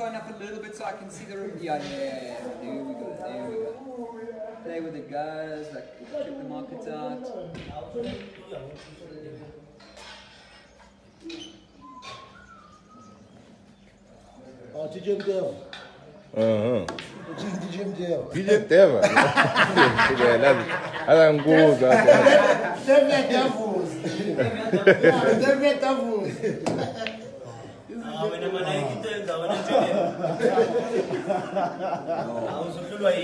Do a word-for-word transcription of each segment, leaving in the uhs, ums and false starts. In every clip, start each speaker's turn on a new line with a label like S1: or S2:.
S1: phone up a little bit so I can see the room? Yeah, yeah, yeah, yeah. There we go, there we go. Play with the guys, like check the markets out.
S2: Oh, D J Mdua.
S3: Uh-huh.
S2: D J Mdua.
S3: D J Mdua. I don't go.
S2: Devia Davos. Devia Davos.
S4: Ah, when I'm like it, I'm going to do it.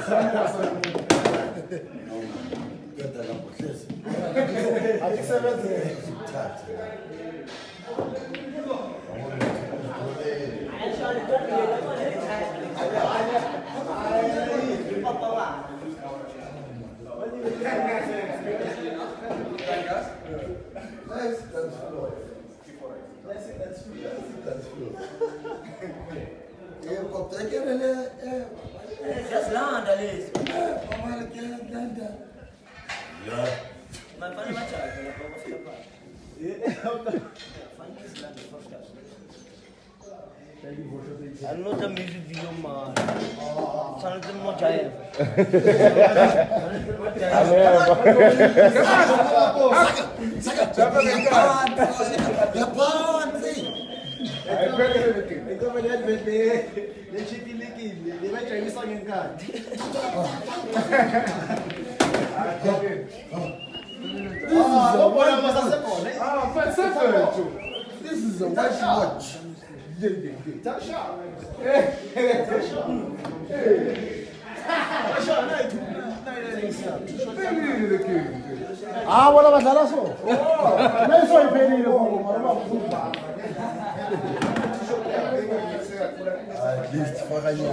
S4: I was Just land, Alice. Yeah. My funny much. I'm not a music video man. Sounds more giant.
S2: This is a watch watch. That's shot. Hey, that's shot. Ah, what about that? So, let's try paying the at least for a year.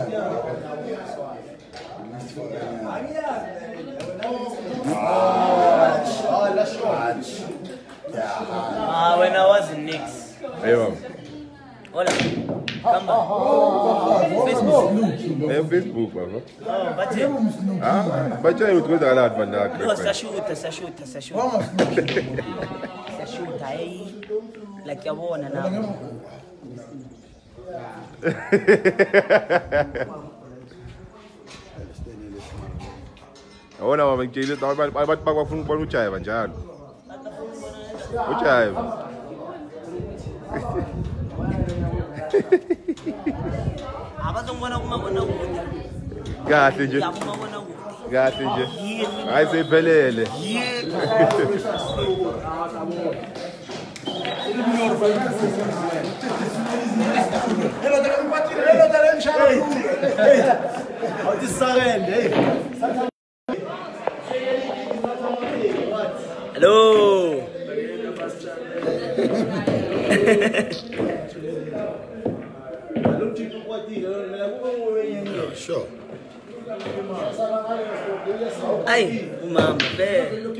S2: Oh, that's right.
S4: Ah, when I was in Knicks.
S3: Yeah.
S4: Hola. Come back.
S3: Facebook. É Facebook, mano.
S4: Oh, bateu.
S3: Ah, bateu aí o coisa lá, mano.
S4: Não, se achuta, se achuta, se achuta. Se achuta aí. Like a bona now.
S3: Ona mama ngitshile abantu abantu bakwafuna ukubona uJayiva njalo. uJayiva.
S4: Abazongibona kumabona kude.
S3: Kahle nje.
S4: Kumabona kude.
S3: Kahle nje. Hayi sephelele.
S4: Hello.
S2: Sure.
S4: Ay, umama, be.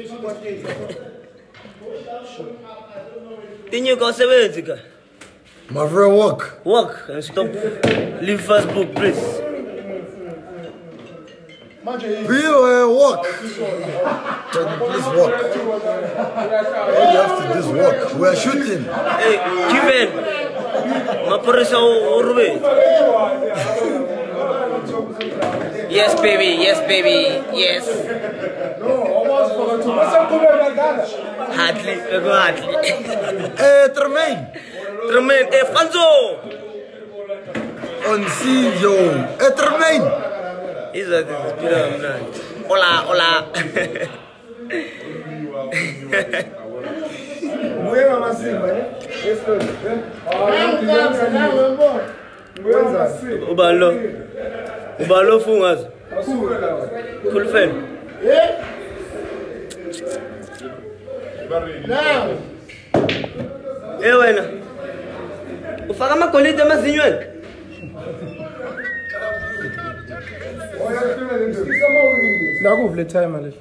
S4: Tinyo ka usebenzi ka?
S2: My real work.
S4: Work and stop. Leave Facebook, please.
S2: Real uh, work. Can you please work? All you have to do is work. We are shooting.
S4: Hey, Kiven. Maporisa urube. Yes, baby. Yes, baby. Yes. Hardly. Go hardly.
S2: Eh, Tremaine.
S4: Tremaine. Eh, Franzo.
S2: On C yo. Eh, Tremaine.
S4: He's a good man. Hola, hola. Ubalo. Ubalo fungas. Kulfen. Now. Eh wena. Ufaka amakolide emazinyweni.
S5: Nakuvule time le.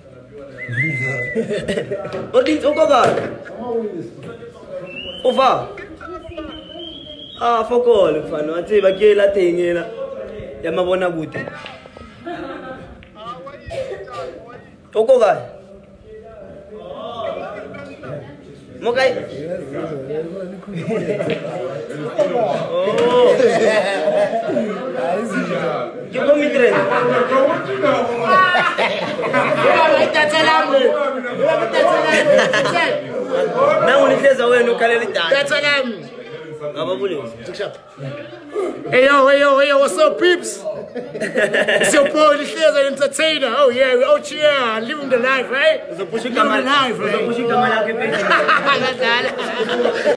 S4: Odinto koga. Uva. Ah, fokole mfana wathi bakuyela thengela yamabona kude. Ukoga. Mokai. Oh.
S5: Hey yo, hey yo, hey yo, what's up, peeps? It's your boy, the Shares Entertainer. Oh yeah, we're out here living the life, right? Living the life, right?